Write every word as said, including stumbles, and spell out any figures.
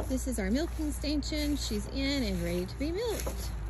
This is our milking stanchion. She's in and ready to be milked.